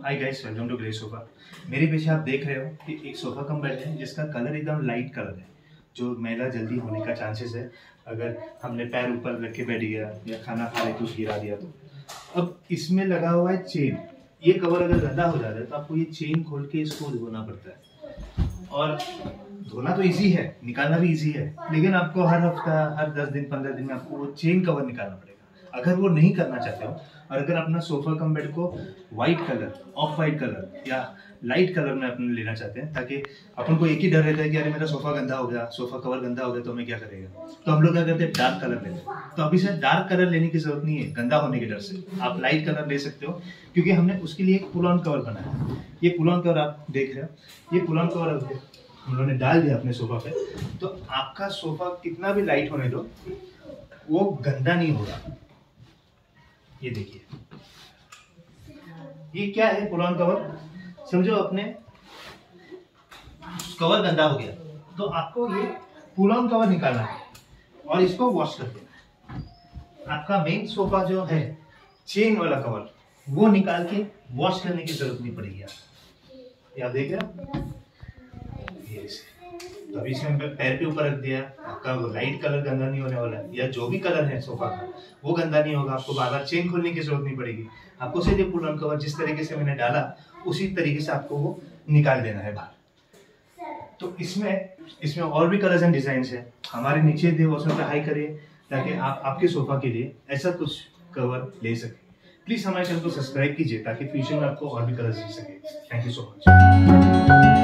Hi guys, welcome to grey sofa. मेरे पीछे आप देख रहे हो कि एक सोफा कम बेड है जिसका कलर एकदम लाइट कलर है, जो मैला जल्दी होने का चांसेस है अगर हमने पैर ऊपर रख के बैठ गया या खाना खा रहे कुछ गिरा दिया तो। अब इसमें लगा हुआ है चेन। ये कवर अगर गंदा हो जाता है तो आपको ये चेन खोल के इसको धोना पड़ता है, और धोना तो इजी है, निकालना भी इजी है, लेकिन आपको हर हफ्ता, हर 10 दिन 15 दिन में आपको वो चेन कवर निकालना पड़ेगा। अगर वो नहीं करना चाहते हो और अगर अपना सोफा कम बेड को white colour, off white colour या लाइट कलर में अपने लेना चाहते हैं, ताकि अपन को एक ही डर रहता है कि अरे मेरा सोफा गंदा हो गया, सोफा कवर गंदा हो गया तो मैं क्या करेगा, तो हम लोग क्या करते हैं, डार्क कलर लेते हैं। तो अभी से डार्क कलर लेने की जरूरत नहीं है गंदा होने के डर से, आप लाइट कलर ले सकते हो, क्योंकि हमने उसके लिए एक पुल ऑन कवर बनाया है। ये पुल ऑन कवर आप देख रहे हो, ये पुल ऑन कवर हम लोगों ने डाल दिया अपने सोफा पे, तो आपका सोफा कितना भी लाइट होने दो वो गंदा नहीं होगा। ये देखिए, ये क्या है, पुल ऑन कवर। समझो अपने कवर गंदा हो गया तो आपको ये पुल ऑन कवर निकालना है और इसको वॉश कर देना है। आपका मेन सोफा जो है चेन वाला कवर, वो निकाल के वॉश करने की जरूरत नहीं पड़ेगी। आप आप देख रहे हो, ये तो अभी इसमें पैर के ऊपर रख दिया, आपका लाइट कलर गंदा नहीं होने वाला है, या जो भी कलर है सोफा का वो गंदा नहीं होगा। आपको बार बार चेन खोलने की जरूरत नहीं पड़ेगी, आपको सीधे पुल ऑन कवर जिस तरीके से मैंने डाला उसी तरीके से आपको वो निकाल देना है बाहर। तो इसमें और भी कलर्स एंड डिजाइन है, हमारे नीचे दे ऑप्शन पे हाई करिए ताकि आप आपके सोफा के लिए ऐसा कुछ कवर ले सके। प्लीज हमारे चैनल को सब्सक्राइब कीजिए ताकि फ्यूचर में आपको और भी कलर्स मिल सके। Thank you so much.